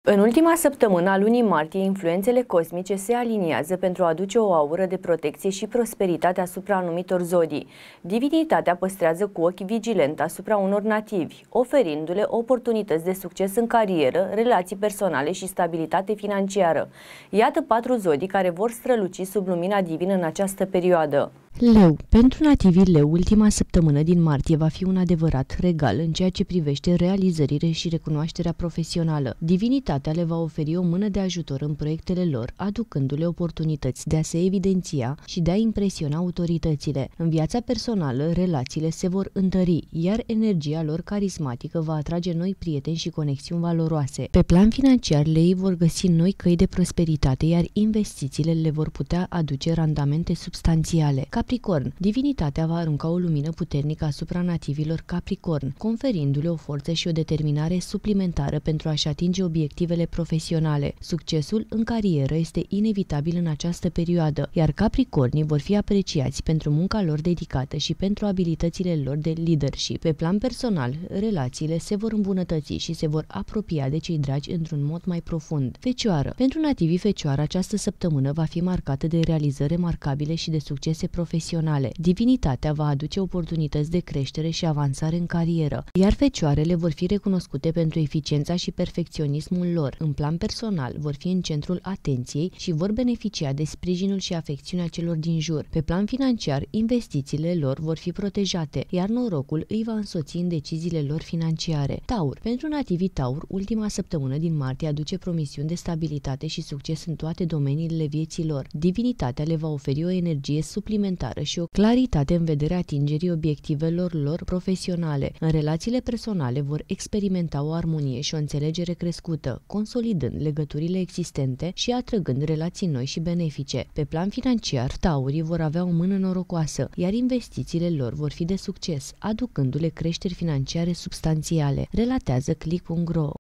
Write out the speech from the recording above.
În ultima săptămână a lunii martie, influențele cosmice se aliniază pentru a aduce o aură de protecție și prosperitate asupra anumitor zodii. Divinitatea păstrează cu ochi vigilent asupra unor nativi, oferindu-le oportunități de succes în carieră, relații personale și stabilitate financiară. Iată 4 zodii care vor străluci sub lumina divină în această perioadă. Leu. Pentru nativii Leu, ultima săptămână din martie va fi un adevărat regal în ceea ce privește realizările și recunoașterea profesională. Divinitatea le va oferi o mână de ajutor în proiectele lor, aducându-le oportunități de a se evidenția și de a impresiona autoritățile. În viața personală, relațiile se vor întări, iar energia lor carismatică va atrage noi prieteni și conexiuni valoroase. Pe plan financiar, leii vor găsi noi căi de prosperitate, iar investițiile le vor putea aduce randamente substanțiale. Capricorn. Divinitatea va arunca o lumină puternică asupra nativilor Capricorn, conferindu-le o forță și o determinare suplimentară pentru a-și atinge obiectivele profesionale. Succesul în carieră este inevitabil în această perioadă, iar Capricornii vor fi apreciați pentru munca lor dedicată și pentru abilitățile lor de leadership. Pe plan personal, relațiile se vor îmbunătăți și se vor apropia de cei dragi într-un mod mai profund. Fecioară. Pentru nativii Fecioară, această săptămână va fi marcată de realizări remarcabile și de succese profesionale. Divinitatea va aduce oportunități de creștere și avansare în carieră, iar fecioarele vor fi recunoscute pentru eficiența și perfecționismul lor. În plan personal, vor fi în centrul atenției și vor beneficia de sprijinul și afecțiunea celor din jur. Pe plan financiar, investițiile lor vor fi protejate, iar norocul îi va însoți în deciziile lor financiare. Taur. Pentru nativii Taur, ultima săptămână din martie aduce promisiuni de stabilitate și succes în toate domeniile vieții lor. Divinitatea le va oferi o energie suplimentară și o claritate în vederea atingerii obiectivelor lor profesionale. În relațiile personale vor experimenta o armonie și o înțelegere crescută, consolidând legăturile existente și atrăgând relații noi și benefice. Pe plan financiar, taurii vor avea o mână norocoasă, iar investițiile lor vor fi de succes, aducându-le creșteri financiare substanțiale, relatează Click.ro.